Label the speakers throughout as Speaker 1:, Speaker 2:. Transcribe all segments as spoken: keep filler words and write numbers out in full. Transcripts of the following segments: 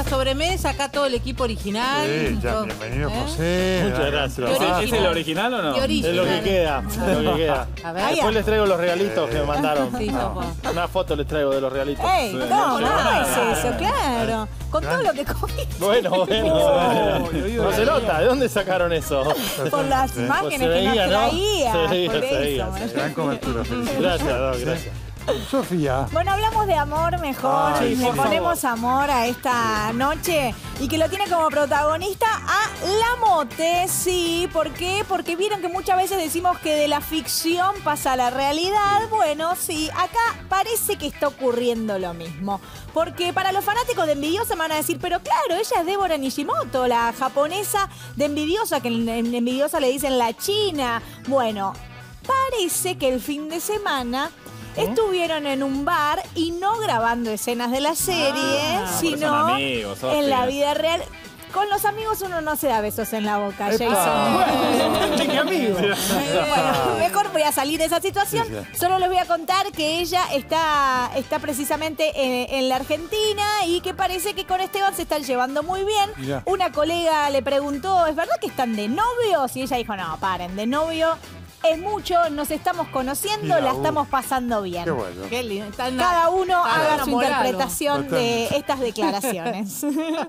Speaker 1: la sobremesa, acá todo el equipo original.
Speaker 2: Sí, ya,
Speaker 1: todo,
Speaker 2: bienvenido,
Speaker 1: ¿eh?
Speaker 2: José.
Speaker 3: Muchas gracias.
Speaker 1: ¿Es,
Speaker 4: ¿Es el original o no?
Speaker 1: Es
Speaker 3: Es lo que queda, es lo que queda.
Speaker 1: A ver.
Speaker 3: Después les traigo los regalitos que me mandaron.
Speaker 1: Sí, no.
Speaker 3: Una foto les traigo de los regalitos.
Speaker 5: ¡Ey! No, no es eso, claro. Con todo lo que comí.
Speaker 3: Bueno, bueno.
Speaker 4: Oh,
Speaker 3: No se nota, ¿de dónde sacaron eso?
Speaker 5: Por las
Speaker 2: Sí.
Speaker 5: imágenes
Speaker 3: Pues se
Speaker 5: que
Speaker 3: veía,
Speaker 5: nos
Speaker 3: ¿no?
Speaker 5: traía.
Speaker 3: Se veía,
Speaker 5: por
Speaker 3: se veía,
Speaker 5: eso.
Speaker 3: se veía.
Speaker 2: Gran cobertura, felicidades.
Speaker 3: Gracias, Doc, gracias.
Speaker 2: Sofía.
Speaker 5: Bueno, hablamos de amor mejor.
Speaker 2: Ay,
Speaker 5: Le
Speaker 2: por
Speaker 5: ponemos amor a esta noche. Y que lo tiene como protagonista a La Mote. Sí, ¿por qué? Porque vieron que muchas veces decimos que de la ficción pasa a la realidad. Bueno, sí, acá parece que está ocurriendo lo mismo. Porque para los fanáticos de Envidiosa van a decir, pero claro, ella es Débora Nishimoto, la japonesa de Envidiosa, que en en Envidiosa le dicen la china. Bueno, parece que el fin de semana estuvieron en un bar y no grabando escenas de la serie,
Speaker 4: Ah,
Speaker 5: sino
Speaker 4: pero son amigos, Sofi.
Speaker 5: en la vida real. Con los amigos uno no se da besos en la boca,
Speaker 2: Epa.
Speaker 5: Jason.
Speaker 4: ¡Qué amigo!
Speaker 5: Bueno, mejor voy a salir de esa situación.
Speaker 2: Sí, sí.
Speaker 5: Solo les voy a contar que ella está, está precisamente en, en la Argentina y que parece que con Esteban se están llevando muy bien.
Speaker 2: Mirá.
Speaker 5: Una colega le preguntó, ¿es verdad que están de novios? Y ella dijo, no, paren, de novio es mucho, nos estamos conociendo,
Speaker 2: Mirá,
Speaker 5: la
Speaker 2: uh.
Speaker 5: estamos pasando bien.
Speaker 2: Qué bueno.
Speaker 1: Qué lindo. Están-
Speaker 5: Cada uno
Speaker 1: están
Speaker 5: haga su
Speaker 1: enamorados.
Speaker 5: interpretación de estas declaraciones.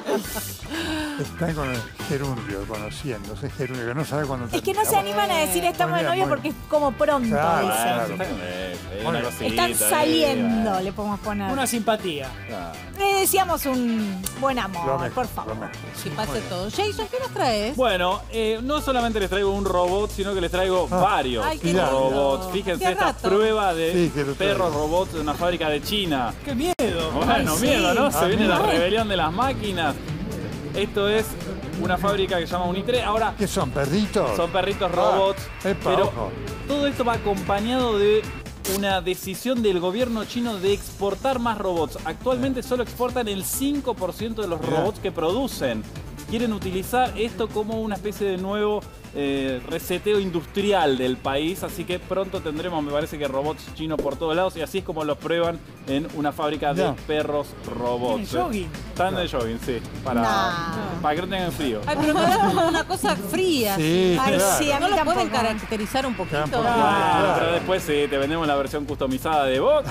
Speaker 2: Están con el gerundio, conociéndose, gerundio, que no sabe cuándo
Speaker 5: Es que no se animan a decir estamos de
Speaker 2: Muy bien,
Speaker 5: novio
Speaker 2: muy
Speaker 5: porque es como pronto,
Speaker 2: Claro,
Speaker 5: dicen.
Speaker 2: claro.
Speaker 4: Exactamente.
Speaker 2: Bueno,
Speaker 4: Una cosita,
Speaker 5: Están
Speaker 4: eh,
Speaker 5: saliendo, le podemos poner.
Speaker 6: Una simpatía.
Speaker 4: claro.
Speaker 5: Le decíamos un buen
Speaker 2: Lo
Speaker 5: amor,
Speaker 2: mejor,
Speaker 5: por
Speaker 2: lo
Speaker 5: favor.
Speaker 2: mejor.
Speaker 1: Que pase todo. Jason, ¿qué nos traes?
Speaker 4: Bueno, eh, no solamente les traigo un robot, sino que les traigo
Speaker 2: Ah.
Speaker 4: varios
Speaker 1: Ay, qué
Speaker 2: lindo.
Speaker 4: robots. Fíjense
Speaker 1: Qué
Speaker 4: esta
Speaker 1: rato.
Speaker 4: prueba de
Speaker 2: Sí, que lo traigo.
Speaker 4: perros robots de una fábrica de China.
Speaker 6: ¡Qué miedo!
Speaker 4: Bueno,
Speaker 5: Ay, sí.
Speaker 4: miedo, ¿no? Se
Speaker 2: Ah,
Speaker 4: viene la
Speaker 2: mira.
Speaker 4: rebelión de las máquinas. Esto es una fábrica que se llama Unitre. Ahora,
Speaker 2: ¿Qué son, perritos?
Speaker 4: son perritos robots.
Speaker 2: Ah, epa,
Speaker 4: pero
Speaker 2: ojo.
Speaker 4: todo esto va acompañado de una decisión del gobierno chino de exportar más robots. Actualmente solo exportan el cinco por ciento de los
Speaker 2: Mirá.
Speaker 4: robots que producen. Quieren utilizar esto como una especie de nuevo eh, reseteo industrial del país, así que pronto tendremos, me parece que robots chinos por todos lados, y así es como los prueban en una fábrica de
Speaker 2: Ya.
Speaker 4: perros robots.
Speaker 6: ¿Tienen jogging?
Speaker 4: Están de jogging, sí, para,
Speaker 5: No.
Speaker 4: para que no tengan frío.
Speaker 1: Ay, pero me da como una cosa fría.
Speaker 2: Sí,
Speaker 5: Ay,
Speaker 2: claro.
Speaker 5: sí, a
Speaker 1: ¿No
Speaker 5: mí
Speaker 1: lo pueden
Speaker 5: tampoco.
Speaker 1: caracterizar un poquito?
Speaker 2: Tampoco.
Speaker 4: Bueno,
Speaker 2: Claro.
Speaker 4: pero después sí, te vendemos la versión customizada de vos.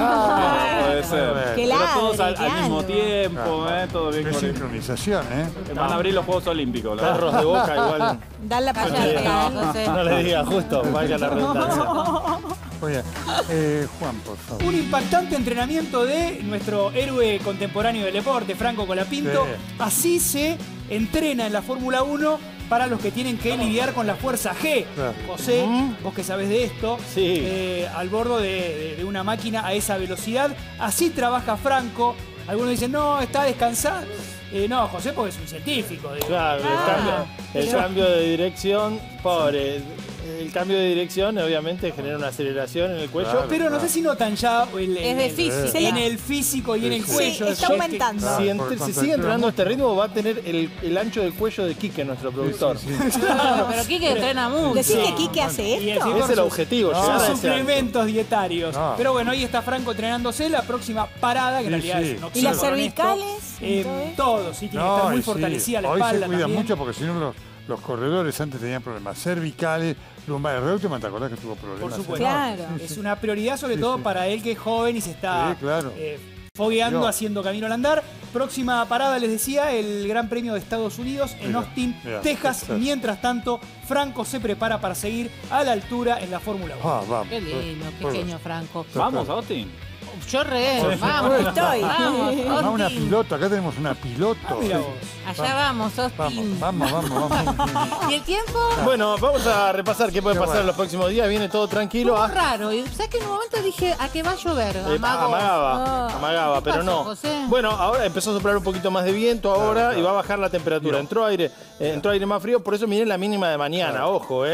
Speaker 4: Puede ser.
Speaker 5: Que
Speaker 4: Pero todos al,
Speaker 5: ladre,
Speaker 4: al mismo
Speaker 5: algo.
Speaker 4: tiempo,
Speaker 2: Claro.
Speaker 4: ¿eh? Todo bien
Speaker 2: Qué
Speaker 4: con el-
Speaker 2: sincronización, ¿eh?
Speaker 4: Van a abrir los Juegos Olímpicos. la
Speaker 3: Perros
Speaker 4: verdad.
Speaker 3: de boca igual.
Speaker 5: Dan la
Speaker 1: Cállate,
Speaker 5: posibilidad.
Speaker 1: José.
Speaker 3: No le diga justo, valga la redundancia.
Speaker 2: Oye, eh, Juan, por favor.
Speaker 6: Un impactante entrenamiento de nuestro héroe contemporáneo del deporte, Franco Colapinto.
Speaker 2: Sí.
Speaker 6: Así se entrena en la Fórmula uno para los que tienen que lidiar con la fuerza G.
Speaker 2: Claro.
Speaker 6: José, vos que sabés de esto,
Speaker 3: Sí.
Speaker 6: eh, al bordo de, de- de una máquina a esa velocidad. Así trabaja Franco. Algunos dicen, no, está descansando. Eh, no, José, porque es un científico. digo.
Speaker 3: Claro, el,
Speaker 5: Ah,
Speaker 3: cambio, el
Speaker 5: pero-
Speaker 3: cambio de dirección, pobre. El cambio de dirección obviamente genera una aceleración en el cuello.
Speaker 2: Claro.
Speaker 6: Pero no sé si notan ya el,
Speaker 1: Es de
Speaker 6: el-
Speaker 1: física.
Speaker 6: en el físico y en el
Speaker 2: Sí,
Speaker 6: cuello.
Speaker 5: está
Speaker 6: Es que-
Speaker 5: aumentando.
Speaker 2: Claro,
Speaker 3: Si,
Speaker 2: porque
Speaker 3: entre- si
Speaker 2: cuando
Speaker 3: sigue
Speaker 2: entrena
Speaker 3: entrenando a
Speaker 2: mucho-
Speaker 3: este ritmo va a tener el, el ancho del cuello de Quique, nuestro productor.
Speaker 2: Sí, sí, sí.
Speaker 1: Claro, pero Kike entrena mucho.
Speaker 5: ¿Decís que
Speaker 6: Sí.
Speaker 5: Quique hace
Speaker 6: Y
Speaker 5: esto?
Speaker 6: así
Speaker 3: Es
Speaker 6: por
Speaker 3: el
Speaker 6: sus-
Speaker 3: objetivo,
Speaker 2: No.
Speaker 3: llegar a
Speaker 6: Son
Speaker 3: ese ancho.
Speaker 6: suplementos dietarios.
Speaker 2: No.
Speaker 6: Pero bueno, ahí está Franco entrenándose. La próxima parada, que en
Speaker 2: Sí,
Speaker 6: realidad
Speaker 2: sí.
Speaker 6: es un
Speaker 5: ¿Y las
Speaker 6: oxímoron esto.
Speaker 5: cervicales?
Speaker 6: Eh,
Speaker 5: Entonces-
Speaker 6: todo, sí, tiene que estar
Speaker 2: No,
Speaker 6: muy
Speaker 2: y sí.
Speaker 6: fortalecida la
Speaker 2: Hoy
Speaker 6: espalda
Speaker 2: se cuida
Speaker 6: también.
Speaker 2: mucho porque si no los, los corredores antes tenían problemas cervicales, lumbares. Reutemann, ¿te acordás que tuvo problemas?
Speaker 6: Por supuesto.
Speaker 5: Claro.
Speaker 6: Es una prioridad sobre
Speaker 2: Sí,
Speaker 6: todo
Speaker 2: sí.
Speaker 6: para él que es joven y se está
Speaker 2: Sí, claro.
Speaker 6: eh, fogueando,
Speaker 2: Yo.
Speaker 6: haciendo camino al andar. Próxima parada, les decía, el Gran Premio de Estados Unidos en
Speaker 2: Mira,
Speaker 6: Austin,
Speaker 2: mira,
Speaker 6: Texas.
Speaker 2: Texas.
Speaker 6: Mientras tanto, Franco se prepara para seguir a la altura en la Fórmula uno.
Speaker 2: Ah, vamos.
Speaker 1: Qué lindo,
Speaker 2: Por-
Speaker 1: pequeño Franco.
Speaker 4: Vamos, Austin.
Speaker 1: Yo re, vamos.
Speaker 5: Estoy.
Speaker 1: Vamos,
Speaker 2: Ah, una
Speaker 1: Austin.
Speaker 2: piloto, acá tenemos una piloto.
Speaker 6: Ah, mira vos.
Speaker 1: Allá vamos, Austin.
Speaker 2: Vamos, vamos, vamos, vamos.
Speaker 1: ¿Y el tiempo?
Speaker 3: Bueno, vamos a repasar qué puede
Speaker 2: Qué
Speaker 3: pasar
Speaker 2: bueno.
Speaker 3: en los próximos días. Viene todo tranquilo.
Speaker 1: Estuvo
Speaker 3: Ah,
Speaker 1: raro. Y ¿sabes que en un momento dije a que va a llover?
Speaker 3: Eh,
Speaker 1: Amago.
Speaker 3: amagaba,
Speaker 1: Ah.
Speaker 3: amagaba,
Speaker 1: ¿Qué
Speaker 3: pero
Speaker 1: pasó,
Speaker 3: no.
Speaker 1: José?
Speaker 3: Bueno, ahora empezó a soplar un poquito más de viento ahora
Speaker 2: Claro, claro.
Speaker 3: y va a bajar la temperatura.
Speaker 2: Bien.
Speaker 3: Entró aire, eh, entró aire más frío, por eso miren la mínima de mañana, ojo, eh.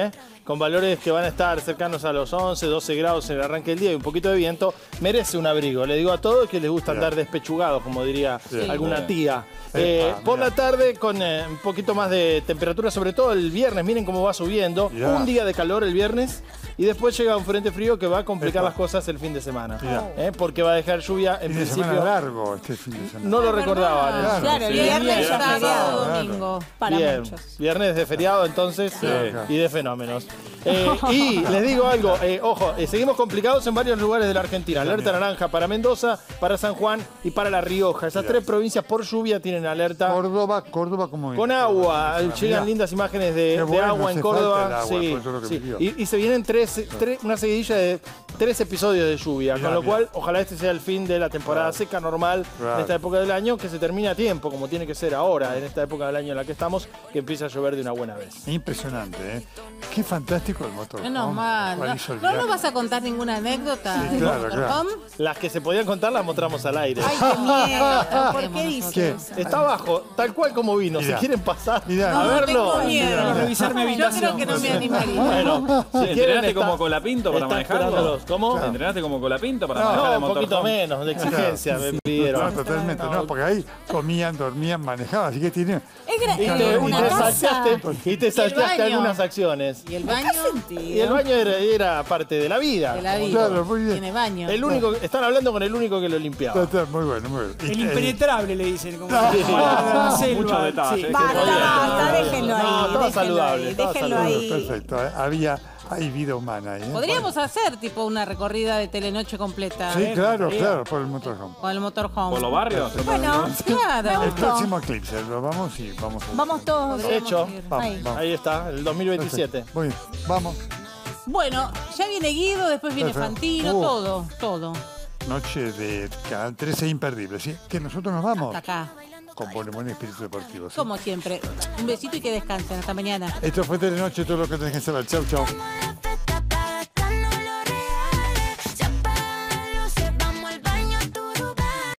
Speaker 3: con valores que van a estar cercanos a los once, doce grados en el arranque del día y un poquito de viento, merece un abrigo. Le digo a todos que les gusta andar despechugados, como diría
Speaker 2: Sí.
Speaker 3: alguna tía.
Speaker 2: Sí.
Speaker 3: Eh,
Speaker 2: Ah,
Speaker 3: por
Speaker 2: mirá.
Speaker 3: la tarde con eh, un poquito más de temperatura, sobre todo el viernes, miren cómo va subiendo.
Speaker 2: Mirá.
Speaker 3: Un día de calor el viernes y después llega un frente frío que va a complicar
Speaker 2: Epa.
Speaker 3: las cosas el fin de semana.
Speaker 2: Mirá.
Speaker 3: Eh, porque va a dejar lluvia en
Speaker 2: Fin de semana
Speaker 3: principio.
Speaker 2: largo este fin de semana.
Speaker 3: No lo recordaba.
Speaker 2: Claro.
Speaker 3: ¿eh?
Speaker 5: Claro, el
Speaker 4: Sí.
Speaker 5: viernes ya
Speaker 1: Sábado,
Speaker 5: feriado.
Speaker 1: domingo.
Speaker 5: Para
Speaker 3: Bien,
Speaker 5: muchos.
Speaker 3: viernes de feriado entonces eh,
Speaker 2: Claro.
Speaker 3: y de fenómenos. Eh, y les digo algo, eh, ojo, eh, seguimos complicados en varios lugares de la Argentina. Alerta naranja para Mendoza, para San Juan y para La Rioja. Esas tres provincias por lluvia tienen alerta.
Speaker 2: Córdoba, Córdoba como
Speaker 3: Con agua, llegan lindas imágenes de,
Speaker 2: Qué
Speaker 3: de
Speaker 2: bueno,
Speaker 3: agua
Speaker 2: hace
Speaker 3: en
Speaker 2: falta
Speaker 3: Córdoba.
Speaker 2: el agua,
Speaker 3: Sí,
Speaker 2: por eso lo que
Speaker 3: sí.
Speaker 2: pidió.
Speaker 3: Y, y se vienen tres, tres- una seguidilla de tres episodios de lluvia,
Speaker 2: Mirá,
Speaker 3: con lo
Speaker 2: mirá.
Speaker 3: cual ojalá este sea el fin de la temporada
Speaker 2: Claro.
Speaker 3: seca normal
Speaker 2: Claro.
Speaker 3: en esta época del año, que se termina a tiempo, como tiene que ser ahora, en esta época del año en la que estamos, que empieza a llover de una buena vez.
Speaker 2: Impresionante, ¿eh? Qué fantástico el motor.
Speaker 1: Menos mal. No, no nos vas a contar ninguna anécdota.
Speaker 2: Sí,
Speaker 1: del
Speaker 2: claro,
Speaker 1: motorhome?
Speaker 3: Las que se podían contar las mostramos al aire.
Speaker 5: Ay, qué miedo. ¿Por qué
Speaker 1: ¿Qué?
Speaker 5: dices?
Speaker 3: Está abajo, tal cual como vino.
Speaker 2: Mirá.
Speaker 3: Si quieren pasar
Speaker 2: Mirá.
Speaker 3: a
Speaker 2: No,
Speaker 3: verlo.
Speaker 1: tengo miedo.
Speaker 6: Quiero revisar mi
Speaker 1: Yo
Speaker 6: habitación.
Speaker 1: creo que no me animaría.
Speaker 3: Bueno, si quieren
Speaker 4: ¿Entrenaste
Speaker 3: está-
Speaker 4: como Colapinto para
Speaker 3: está
Speaker 4: manejarlo?
Speaker 3: esperándolos. ¿Cómo?
Speaker 4: ¿Entrenaste como Colapinto para
Speaker 2: No,
Speaker 4: manejar
Speaker 3: No,
Speaker 4: el
Speaker 3: un poquito
Speaker 4: motorhome?
Speaker 3: menos de exigencia me pidieron.
Speaker 2: No, totalmente, no, porque ahí comían, dormían, manejaban, así que tienen...
Speaker 5: Es gra-
Speaker 3: Y
Speaker 5: eh,
Speaker 3: te, y
Speaker 5: una
Speaker 3: te
Speaker 5: casa.
Speaker 3: salteaste, y te salteaste
Speaker 1: baño?
Speaker 3: algunas acciones.
Speaker 1: ¿Y el baño?
Speaker 3: Y el baño era, era parte de la vida.
Speaker 1: De la vida.
Speaker 2: Claro, muy bien.
Speaker 1: Tiene baño.
Speaker 3: El único, están hablando con el único que lo limpiaba.
Speaker 2: Está, está muy bueno, muy bueno.
Speaker 6: El
Speaker 2: Y-
Speaker 6: impenetrable le dicen. Como
Speaker 2: No.
Speaker 6: que la selva.
Speaker 4: Mucho detalle.
Speaker 3: Sí.
Speaker 5: Basta,
Speaker 3: Bien.
Speaker 5: basta, déjenlo ahí.
Speaker 3: No, estaba
Speaker 5: déjenlo
Speaker 3: saludable,
Speaker 5: ahí,
Speaker 3: estaba
Speaker 5: déjenlo
Speaker 3: saludable.
Speaker 5: ahí.
Speaker 2: Perfecto, ¿eh? Había, hay vida humana ahí, ¿eh?
Speaker 1: Podríamos hacer tipo una recorrida de Telenoche completa.
Speaker 2: Sí,
Speaker 1: ¿eh?
Speaker 2: claro, claro, por el motorhome.
Speaker 1: Con el motorhome.
Speaker 4: ¿Por los barrios?
Speaker 5: Bueno, me
Speaker 1: Claro.
Speaker 2: El
Speaker 5: gustó.
Speaker 2: próximo eclipse, lo vamos y vamos a...
Speaker 5: Vamos todos.
Speaker 3: Hecho.
Speaker 2: Vamos,
Speaker 5: Ahí.
Speaker 2: vamos.
Speaker 3: Ahí está, el dos mil veintisiete.
Speaker 2: Perfecto. Muy bien, vamos.
Speaker 1: Bueno, ya viene Guido, después viene
Speaker 2: Perfecto.
Speaker 1: Fantino,
Speaker 2: Uh.
Speaker 1: todo, todo.
Speaker 2: Noche de Canal trece imperdible, ¿sí? Que nosotros nos vamos
Speaker 1: Hasta acá.
Speaker 2: con buen, buen espíritu deportivo, ¿sí?
Speaker 1: Como siempre. Un besito y que descansen. Hasta mañana.
Speaker 2: Esto fue Telenoche, todo lo que tenés que saber. Chau, chau.